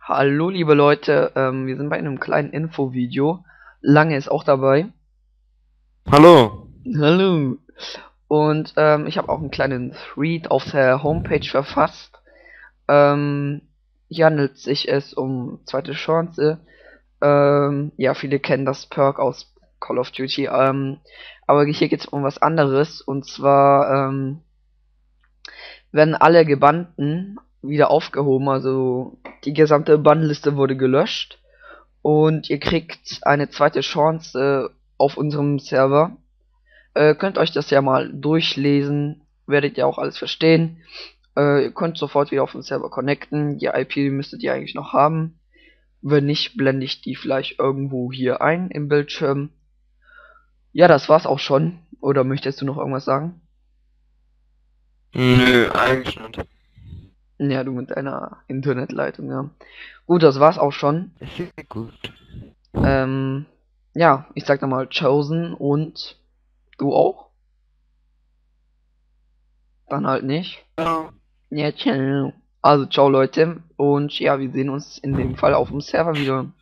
Hallo liebe Leute, wir sind bei einem kleinen Infovideo. Lange ist auch dabei. Hallo. Hallo. Und ich habe auch einen kleinen Thread auf der Homepage verfasst. Ähm, Hier handelt sich es um zweite Chance. Ja, viele kennen das Perk aus Call of Duty. Aber hier geht es um was anderes. Und zwar werden alle Gebannten wieder aufgehoben. Also die gesamte Bannliste wurde gelöscht. Und ihr kriegt eine zweite Chance auf unserem Server. Könnt euch das ja mal durchlesen, werdet ihr auch alles verstehen. Ihr könnt sofort wieder auf den Server connecten. Die IP müsstet ihr eigentlich noch haben. Wenn nicht, blende ich die vielleicht irgendwo hier ein im Bildschirm. Ja, das war's auch schon. Oder möchtest du noch irgendwas sagen? Nö, eigentlich nicht. Ja, du mit deiner Internetleitung, ja. Gut, das war's auch schon. Ist ja gut. Ähm, ja, ich sag dann mal Chosen und du auch? Dann halt nicht. Ja. Ja, ciao. Also, ciao Leute. Und ja, wir sehen uns in dem Fall auf dem Server wieder.